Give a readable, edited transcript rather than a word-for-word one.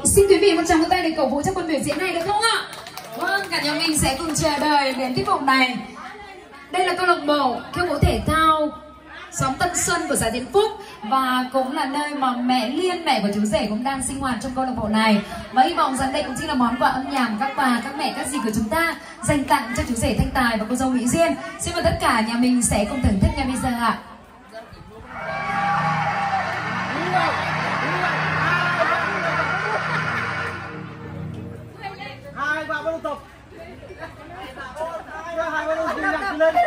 Xin quý vị một tràng vỗ tay để cổ vũ cho phần biểu diễn này được không ạ? Vâng, cả nhà mình sẽ cùng chờ đợi đến tiết mục này. Đây là câu lạc bộ khiêu vũ thể thao xóm Tân Xuân của xã Diễn Phúc và cũng là nơi mà mẹ Liên, mẹ của chú rể cũng đang sinh hoạt trong câu lạc bộ này. Và hy vọng rằng đây cũng chính là món quà âm nhạc các bà, các mẹ, các dì của chúng ta dành tặng cho chú rể Thanh Tài và cô dâu Mỹ Duyên. Xin mời tất cả nhà mình sẽ cùng thưởng thức ngay bây giờ ạ. Hai ba liên tục. Hai ba liên tục.